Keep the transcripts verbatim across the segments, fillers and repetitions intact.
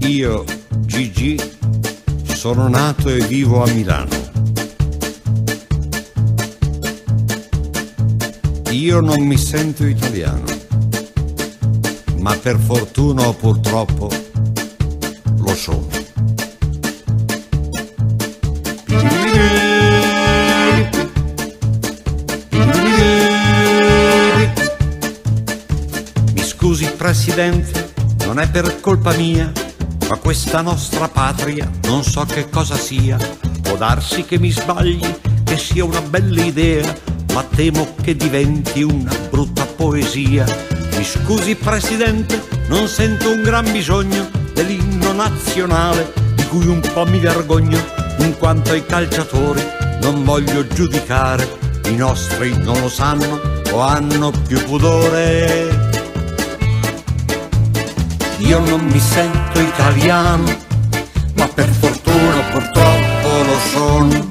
Io, Gigi, sono nato e vivo a Milano. Io non mi sento italiano, ma per fortuna o purtroppo lo sono. Mi scusi, Presidente, non è per colpa mia, ma questa nostra patria non so che cosa sia. Può darsi che mi sbagli, che sia una bella idea, ma temo che diventi una brutta poesia. Mi scusi, Presidente, non sento un gran bisogno dell'inno nazionale, di cui un po' mi vergogno, in quanto ai calciatori non voglio giudicare. I nostri non lo sanno o hanno più pudore. Io non mi sento italiano, ma per fortuna purtroppo lo sono.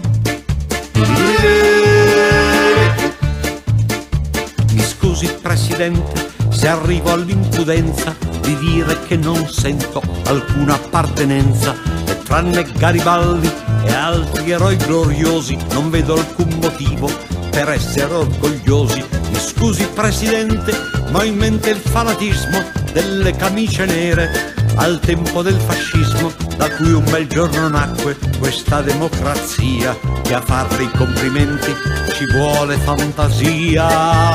Mi scusi, Presidente, se arrivo all'impudenza di dire che non sento alcuna appartenenza, e tranne Garibaldi e altri eroi gloriosi non vedo alcun motivo per essere orgogliosi. Mi scusi, Presidente, ma ho in mente il fanatismo delle camicie nere al tempo del fascismo, da cui un bel giorno nacque questa democrazia, che a farle i complimenti ci vuole fantasia.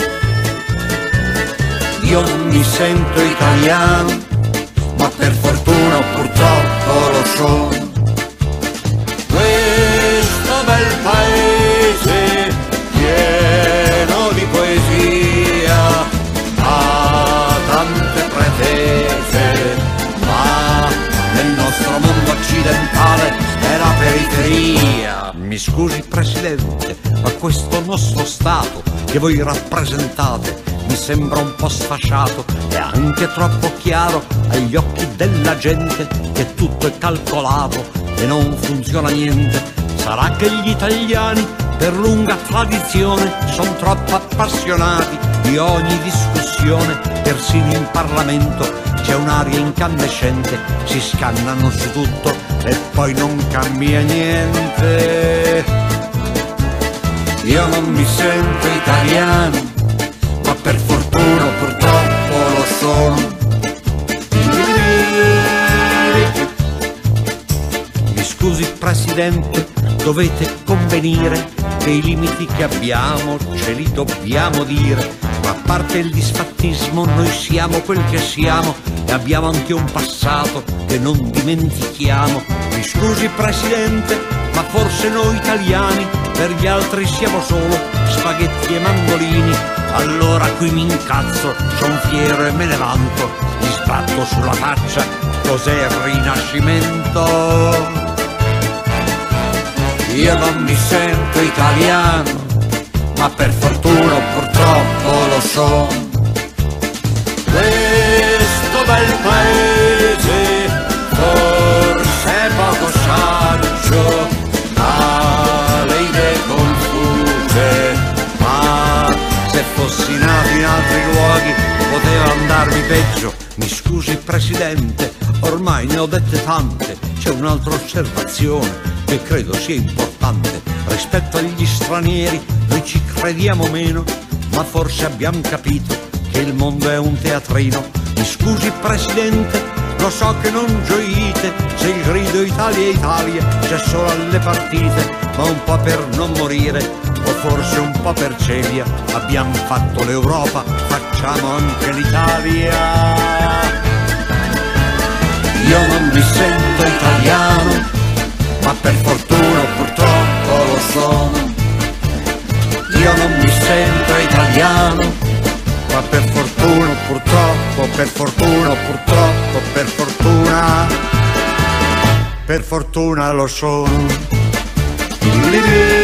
Io non mi sento italiano, ma per fortuna o purtroppo lo sono. Questo bel paese pieno di poesia ha tante pretese, ma nel nostro mondo occidentale è la periferia. Mi scusi, Presidente, ma questo nostro Stato che voi rappresentate mi sembra un po' sfasciato e anche troppo chiaro agli occhi della gente che tutto è calcolato e non funziona niente. Sarà che gli italiani per lunga tradizione sono troppo appassionati di ogni discussione, persino in Parlamento c'è un'aria incandescente, si scannano su tutto e poi non cambia niente. Io non mi sento italiano, ma per fortuna purtroppo lo sono. Mi scusi, Presidente, dovete convenire che i limiti che abbiamo ce li dobbiamo dire, ma a parte il disfattismo noi siamo quel che siamo e abbiamo anche un passato che non dimentichiamo. Mi scusi, Presidente, ma forse noi italiani per gli altri siamo solo spaghetti e mandolini. Allora qui mi incazzo, son fiero e me ne vanto, gli sbatto sulla faccia, cos'è il Rinascimento? Io non mi sento italiano, ma per fortuna o purtroppo lo sono. Questo bel paese forse è poco saggio, ha le idee confuse, ma se fossi nato in altri luoghi poteva andarmi peggio. Mi scusi, Presidente, ormai ne ho dette tante, c'è un'altra osservazione che credo sia importante. Rispetto agli stranieri noi ci crediamo meno, ma forse abbiamo capito che il mondo è un teatrino. Mi scusi, Presidente, lo so che non gioite se il grido Italia Italia c'è solo alle partite, ma un po' per non morire o forse un po' per celia abbiamo fatto l'Europa, facciamo anche l'Italia. Io non mi sento italiano, ma per fortuna purtroppo lo sono. Io non mi sento italiano, ma per fortuna purtroppo, per fortuna purtroppo, per fortuna, per fortuna lo sono.